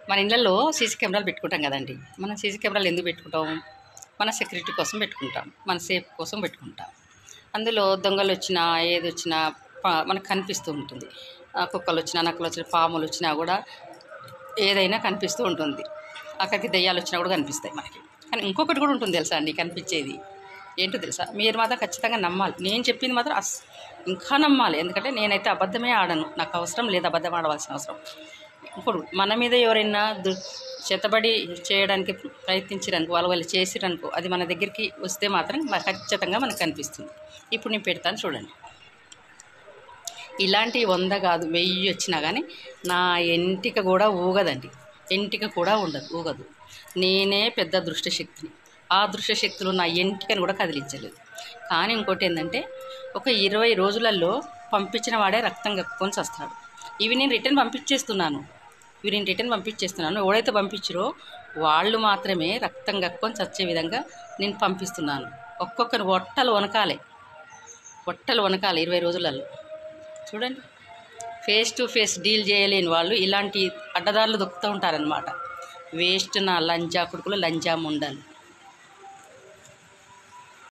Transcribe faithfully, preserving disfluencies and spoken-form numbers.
మన ఇళ్ళల్లో సీసీ కెమెరాలు పెట్టుకుంటాం కదండి. మనం సీసీ కెమెరాలు ఎందుకు పెట్టుకుంటాం? మన సెక్యూరిటీ కోసం పెట్టుకుంటాం, మన సేఫ్ కోసం పెట్టుకుంటాం. అందులో దొంగలు వచ్చినా ఏది వచ్చినా మనకు కనిపిస్తూ ఉంటుంది. కుక్కలు వచ్చినా, నక్కలు వచ్చినా, పాములు వచ్చినా కూడా ఏదైనా కనిపిస్తూ ఉంటుంది. అక్కడికి దెయ్యాలు వచ్చినా కూడా కనిపిస్తాయి మనకి. కానీ ఇంకొకటి కూడా ఉంటుంది తెలుసా అండి, కనిపించేది ఏంటో తెలుసా? మీరు మాత్రం ఖచ్చితంగా నమ్మాలి. నేను చెప్పింది మాత్రం అస్ ఇంకా నమ్మాలి. ఎందుకంటే నేనైతే అబద్ధమే ఆడను. నాకు అవసరం లేదు అబద్ధం ఆడవలసిన అవసరం. ఇప్పుడు మన మీద ఎవరైనా దు చేతబడి చేయడానికి ప్రయత్నించడానికి వాళ్ళు వాళ్ళు చేసిరనుకో, అది మన దగ్గరికి వస్తే మాత్రం ఖచ్చితంగా మనకు కనిపిస్తుంది. ఇప్పుడు నేను పెడతాను చూడండి. ఇలాంటి వంద కాదు వెయ్యి వచ్చినా కానీ నా ఎంటిక కూడా ఊగదండి. ఎంటిక కూడా ఉండదు, ఊగదు. నేనే పెద్ద దృష్టశక్తిని. ఆ దృష్టశక్తులు నా ఎంటికను కూడా కదిలించలేదు. కానీ ఇంకోటి ఏంటంటే, ఒక ఇరవై రోజులలో పంపించిన వాడే రక్తం కక్కుకొని వస్తాడు. ఇవి నేను రిటర్న్ పంపించేస్తున్నాను ఇవి నేను రిటర్న్ పంపించేస్తున్నాను ఎవడైతే పంపించారో వాళ్ళు మాత్రమే రక్తం కక్కుకొని చచ్చే విధంగా నేను పంపిస్తున్నాను. ఒక్కొక్కరు ఒట్టలు వనకాలే ఒట్టలు వనకాలి ఇరవై రోజులలో. చూడండి, ఫేస్ టు ఫేస్ డీల్ చేయలేని వాళ్ళు ఇలాంటి అడ్డదారులు దొక్కుతూ ఉంటారనమాట. వేస్ట్ నా లంజా కొడుకులు, లంజా ముండాలు.